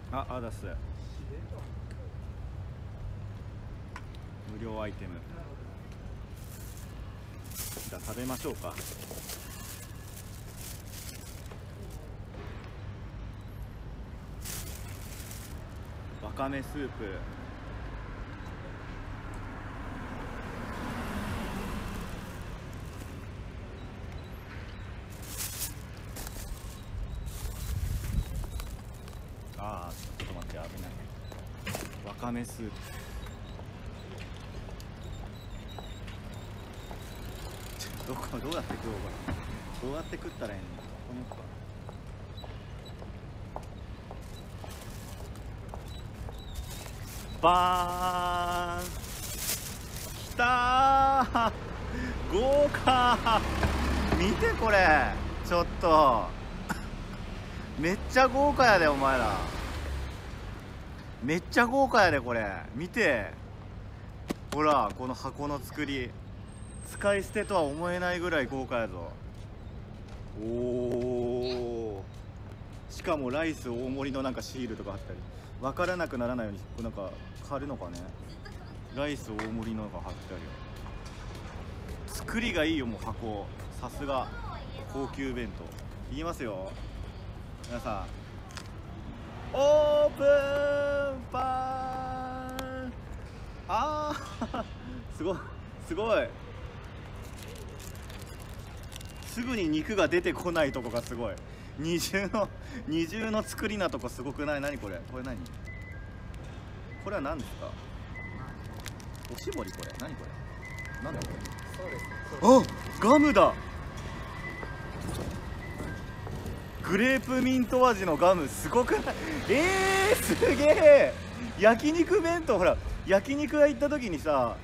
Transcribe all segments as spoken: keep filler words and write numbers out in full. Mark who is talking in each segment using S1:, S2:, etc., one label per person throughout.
S1: あ、アダス無料アイテム。じゃあ食べましょうか。わかめスープ。ああ、ちょっと待って、危ない。わかめスープ。どこ、どうやって食おうか。どうやって食ったらいいの。ここに置くか。バーン。きたー。豪華。見てこれ。ちょっと。めっちゃ豪華やで、お前ら。めっちゃ豪華やで、これ。見て。ほら、この箱の作り。使い捨てとは思えないぐらい豪華やぞ。おお。しかもライス大盛りのなんかシールとかあったり、分からなくならないようになんか貼るのかね。ライス大盛りのが貼ってあるよ。作りがいいよ、もう箱。さすが高級弁当。いきますよ皆さん。オープンパーン。あーすごいすごい。すぐに肉が出てこないとこがすごい。二重の二重の作りなとこすごくない？何これ。これ何？これは何ですか？おしぼり。これ何これ。なんだこれ。そうです。あ、ガムだ。グレープミント味のガム。すごくない？えー、すげえ。焼肉弁当。ほら焼肉屋行った時にさ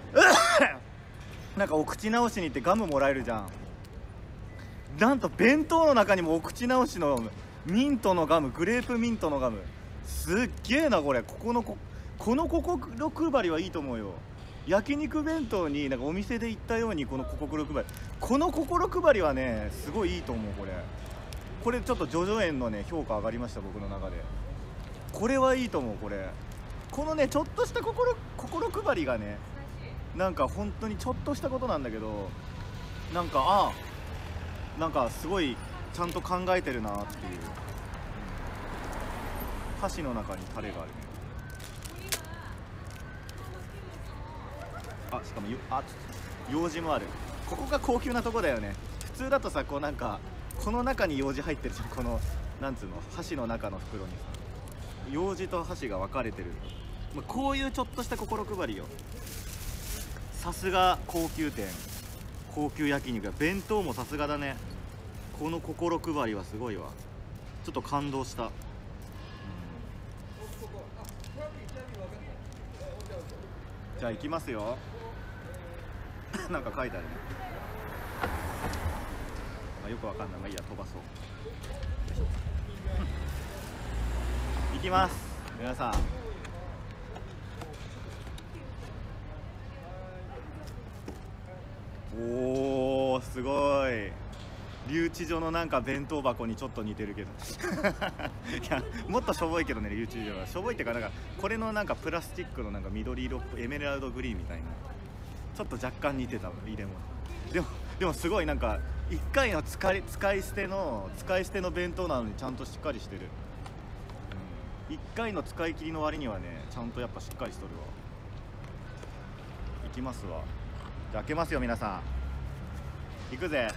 S1: なんかお口直しに行ってガムもらえるじゃん。なんと弁当の中にもお口直しのミントのガム、グレープミントのガム。すっげえなこれ。ここのここの心配りはいいと思うよ。焼肉弁当になんかお店で行ったようにこの心配り、この心配りはねすごいいいと思う。これこれちょっと叙々苑のね評価上がりました、僕の中で。これはいいと思う。これこのねちょっとした心心配りがね、なんか本当にちょっとしたことなんだけど、なんかああなんかすごいちゃんと考えてるなっていう。箸の中にタレがあるね。あ、しかもよあ用事もある。ここが高級なとこだよね。普通だとさ、こうなんかこの中に用事入ってるじゃん。このなんつうの、箸の中の袋にさ用事と箸が分かれてる。まあ、こういうちょっとした心配りよ。さすが高級店、高級焼肉。弁当もさすがだね。この心配りはすごいわ。ちょっと感動した。うん、じゃあ行きますよなんか書いてあるね。まあ、よくわかんない。まあいいや、飛ばそう行きます皆さん。おーすごい。留置所のなんか弁当箱にちょっと似てるけどいやもっとしょぼいけどね。留置所はしょぼいっていうか、なんかこれのなんかプラスチックのなんか緑色っぽいエメラルドグリーンみたいな、ちょっと若干似てた入れ物。でもでもすごいなんかいっかいの使い使い捨ての使い捨ての弁当なのにちゃんとしっかりしてる。うん、いっかいの使い切りの割にはねちゃんとやっぱしっかりしとるわ。いきますわ。じゃあ開けますよ皆さん。いくぜ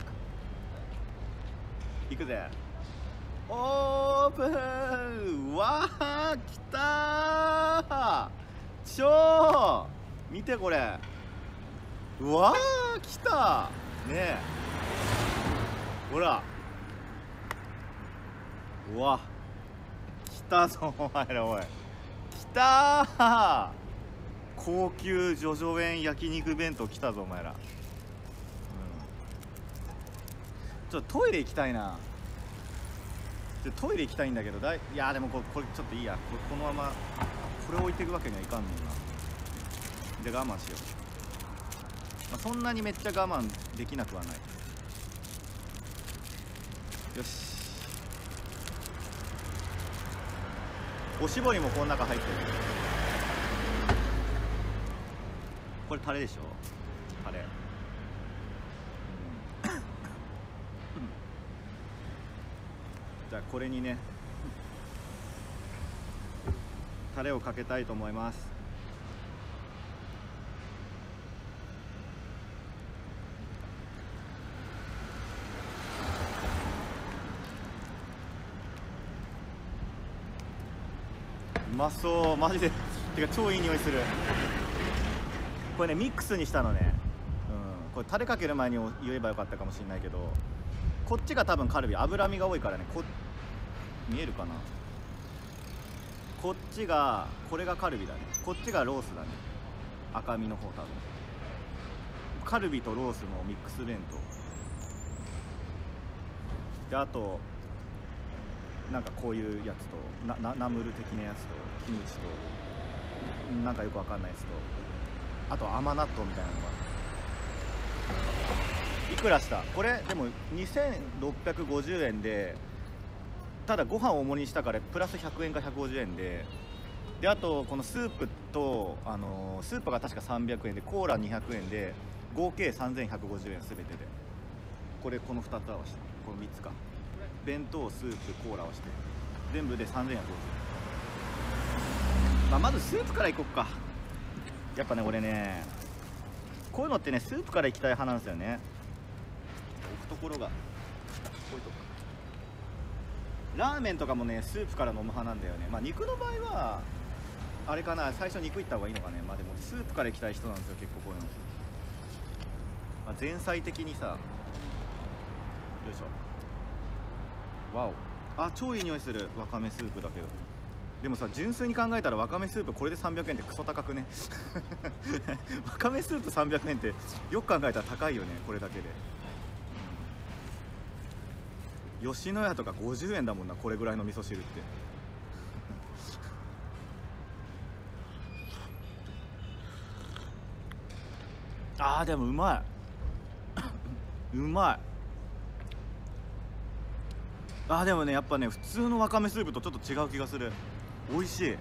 S1: いくぜ。オープン。わー来たー。超見てこれ。うわー来たねえ。ほらうわ来たぞお前ら。おい来たー。高級叙々苑焼肉弁当来たぞお前ら。ちょっとトイレ行きたいな。ちょトイレ行きたいんだけどだい、いやでもこれ、これちょっといいや。これこのままこれ置いていくわけにはいかんねんな。で我慢しよう。まあ、そんなにめっちゃ我慢できなくはない。よしおしぼりもこの中入ってる。これタレでしょ、タレ。じゃあこれにねタレをかけたいと思います。うまそうマジで。てか超いい匂いする。これねミックスにしたのね。うん、これタレかける前に言えばよかったかもしれないけど、こっちが多分カルビ、脂身が多いからね。こ見えるかな、こっちが、これがカルビだね、こっちがロースだね、赤身の方。多分カルビとロースのミックス弁当で、あとなんかこういうやつとななナムル的なやつとキムチとなんかよくわかんないやつと、あと甘納豆みたいなのが。いくらしたこれ？でもにせんろっぴゃくごじゅうえんで、ただご飯を大盛りにしたからプラスひゃくえんかひゃくごじゅうえんで、であとこのスープと、あのー、スープが確かさんびゃくえんで、コーラにひゃくえんで合計さんぜんひゃくごじゅうえん全てで。これこのふたつ合わせて、このみっつか、弁当スープコーラ合わせて全部でさんぜんひゃくごじゅうえん。まあ、まずスープからいこっか。やっぱね俺ねこういうのってねスープからいきたい派なんですよね。置くところがこういうとこか。ラーメンとかもねスープから飲む派なんだよね。まあ肉の場合はあれかな、最初肉いった方がいいのかね。まあでもスープからいきたい人なんですよ結構こういうの。まあ、前菜的にさ、よいしょ、わお、あ超いい匂いする。わかめスープだけど、でもさ純粋に考えたらわかめスープこれでさんびゃくえんってクソ高くね。わかめスープさんびゃくえんってよく考えたら高いよね、これだけで。吉野家とかごじゅうえんだもんな、これぐらいの味噌汁って。あーでもうまい。うまい。あーでもねやっぱね普通のわかめスープとちょっと違う気がする。美味しい。うん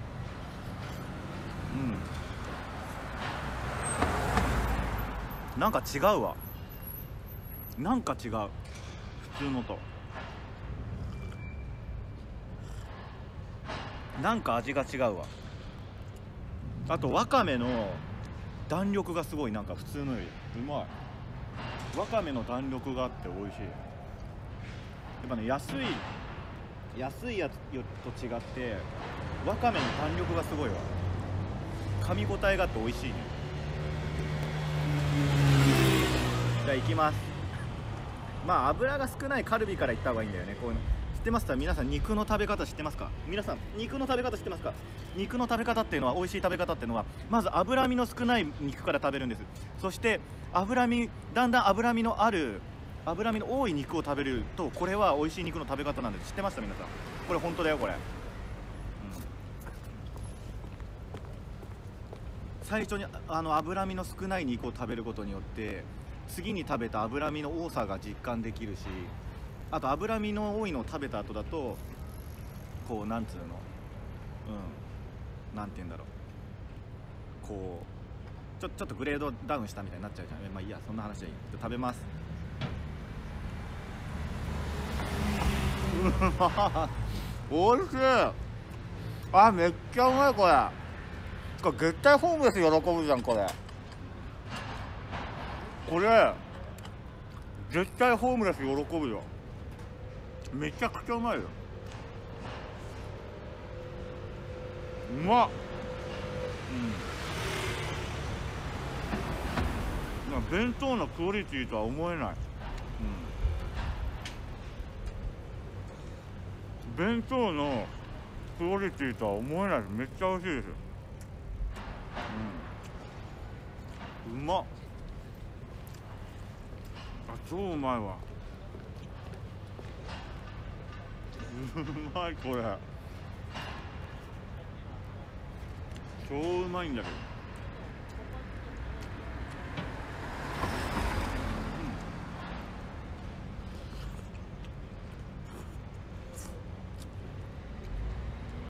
S1: なんか違うわ、なんか違う普通のと。なんか味が違うわ。あとわかめの弾力がすごい、なんか普通のよりうまい。わかめの弾力があって美味しい。やっぱね安い安いやつと違ってわかめの弾力がすごいわ。噛み応えがあって美味しいね。じゃあいきます。まあ油が少ないカルビからいった方がいいんだよね。こういうの知ってますか皆さん？肉の食べ方知ってますか皆さん？肉の食べ方知ってますか？肉の食べ方っていうのは、美味しい食べ方っていうのはまず脂身の少ない肉から食べるんです。そして脂身だんだん脂身のある脂身の多い肉を食べると、これは美味しい肉の食べ方なんです。知ってました皆さん？これ本当だよこれ、うん、最初にあの脂身の少ない肉を食べることによって次に食べた脂身の多さが実感できるし、あと脂身の多いのを食べた後だとこうなんつうの、うんなんて言うんだろう、こうちょちょっとグレードダウンしたみたいになっちゃうじゃん。まあいいや、そんな話はいい。食べます。おいしい。あめっちゃうまいこれ。これ絶対ホームレス喜ぶじゃんこれ。これ絶対ホームレス喜ぶよ。めちゃくちゃうまいよ。うまっ。うん。なんか弁当のクオリティとは思えない。うん。弁当のクオリティとは思えないです。めっちゃ美味しいです。うん。うまっ。あ、超うまいわ。うまいこれ。超うまいんだけど。